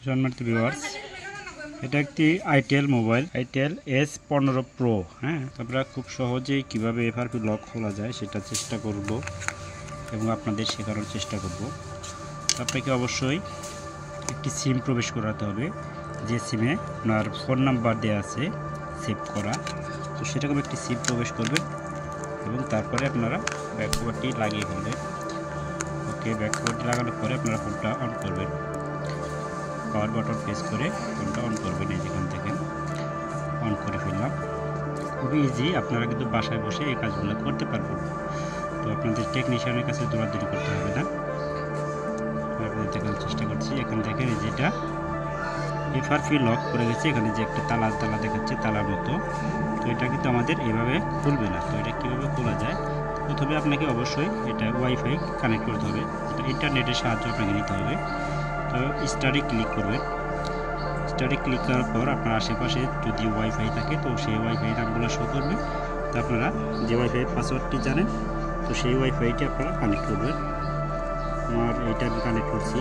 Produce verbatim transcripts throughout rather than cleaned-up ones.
সম্মানিত ভিউয়ার্স, এটা একটি আইটেল মোবাইল, আইটেল এস পনেরো প্রো। হ্যাঁ, আমরা খুব সহজেই কীভাবে এফআরপি লক খোলা যায় সেটা চেষ্টা করব এবং আপনাদের শেখানোর চেষ্টা করব। আপনাকে অবশ্যই একটি সিম প্রবেশ করাতে হবে, যে সিমে আপনার ফোন নাম্বার দেওয়া আছে সেভ করা। তো সেরকম একটি সিম প্রবেশ করবেন এবং তারপরে আপনারা ব্যাক কভারটি লাগিয়ে ফেলবেন। ওকে, ব্যাক কভারটি লাগানোর পরে আপনারা ফোনটা অন করবেন, পাওয়ার বাটন প্রেস করে ফোনটা অন করবেন। এই যেখান থেকে অন করে ফেললাম। খুবই ইজি, আপনারা কিন্তু বাসায় বসে এই কাজগুলো করতে পারবেন। তো আপনাদের টেকনিশিয়ানের কাছে দৌড়াদৌড়ি করতে হবে না। আপনাদের দেখানোর চেষ্টা করছি। এখান থেকে যেটা এফআরপি লক করে গেছে, এখানে যে একটা তালা তালা দেখাচ্ছে তালার মতো, তো এটা কিন্তু আমাদের এভাবে খুলবে না। তো এটা কীভাবে খোলা যায়, প্রথমে আপনাকে অবশ্যই এটা ওয়াইফাই কানেক্ট করতে হবে, এটা ইন্টারনেটের সাহায্য আপনাকে নিতে হবে। তো স্টারে ক্লিক করবেন। স্টারে ক্লিক করার পর আপনার আশেপাশে যদি ওয়াইফাই থাকে তো সেই ওয়াইফাই নামগুলো শো করবে। তো আপনারা যে ওয়াইফাই পাসওয়ার্ডটি জানেন তো সেই ওয়াইফাইটি আপনারা কানেক্ট করবেন। আমার এইটা আমি কানেক্ট করছি,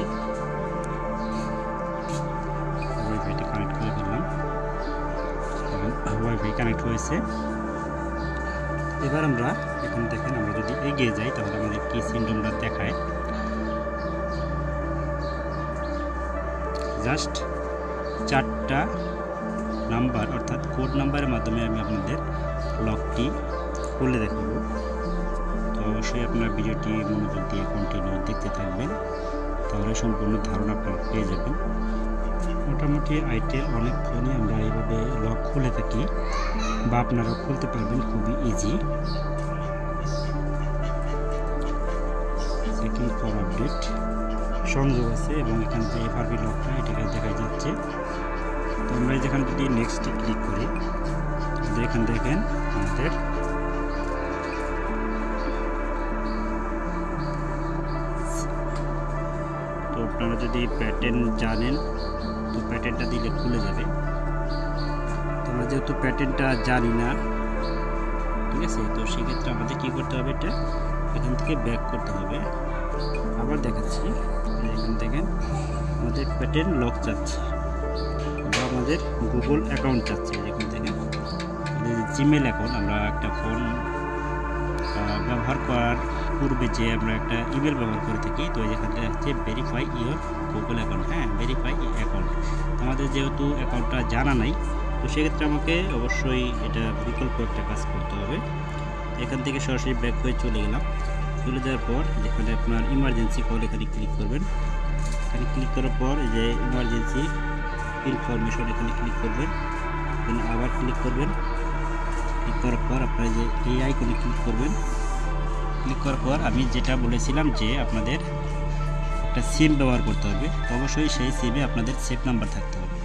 ওয়াইফাইটি কানেক্ট করে ফেললাম, ওয়াইফাই কানেক্ট হয়েছে। এবার আমরা এখন দেখেন, আমরা যদি এগিয়ে যাই তাহলে আমাদের কি সিমটমটা দেখায়। জাস্ট চারটা নাম্বার অর্থাৎ কোড নাম্বারের মাধ্যমে আমি আপনাদের লকটি খুলে দেখাবো। তো অবশ্যই আপনার ভিডিওটি মনোযোগ দিয়ে কন্টিনিউ দেখতে থাকবেন, তাহলে সম্পূর্ণ ধারণা আপনারা পেয়ে যাবেন। মোটামুটি আইটেল অনেক ফোনে আমরা এইভাবে লক খুলে থাকি, বা আপনারা খুলতে পারবেন খুবই ইজি। চেকিং ফর আপডেট সংযোগ আছে এবং এখানে যে এফআরপি লকটা এটাকে দেখা যাচ্ছে। তো আমরা যেখানে যদি নেক্সটে ক্লিক করি, এখানে দেখেন আমাদের তো আপনারা যদি প্যাটার্ন জানেন তো প্যাটার্নটা দিলে খুলে যাবে। তো আমরা যেহেতু প্যাটার্নটা জানি না, ঠিক আছে, তো সেক্ষেত্রে আমাদের কী করতে হবে, এটা এখান থেকে ব্যাক করতে হবে। আবার দেখাচ্ছি, এখান থেকে আমাদের প্যাটার্ন লক চাচ্ছে বা আমাদের গুগল অ্যাকাউন্ট চাচ্ছে। এখান থেকে জিমেল অ্যাকাউন্ট, আমরা একটা ফোন ব্যবহার করার পূর্বে যে আমরা একটা ইমেল ব্যবহার করে থাকি, তো এখানে হচ্ছে ভেরিফাই ইওর গুগল অ্যাকাউন্ট। হ্যাঁ, ভেরিফাই অ্যাকাউন্ট। আমাদের যেহেতু অ্যাকাউন্টটা জানা নাই, তো সেক্ষেত্রে আমাকে অবশ্যই এটা বিকল্প একটা কাজ করতে হবে। এখান থেকে সরাসরি ব্যাক হয়ে চলে গেলাম। চলে যাওয়ার পর যেখানে আপনার ইমার্জেন্সি কল, এখানে ক্লিক করবেন। এখানে ক্লিক করার পর যে ইমার্জেন্সি ইনফরমেশন এখানে ক্লিক করবেন, এখানে আবার ক্লিক করবেন। ক্লিক করার পর আপনারা যে এই আইকনে ক্লিক করবেন। ক্লিক করার পর আমি যেটা বলেছিলাম যে আপনাদের একটা সিম ব্যবহার করতে হবে, অবশ্যই সেই সিমে আপনাদের সেভ নাম্বার থাকতে হবে।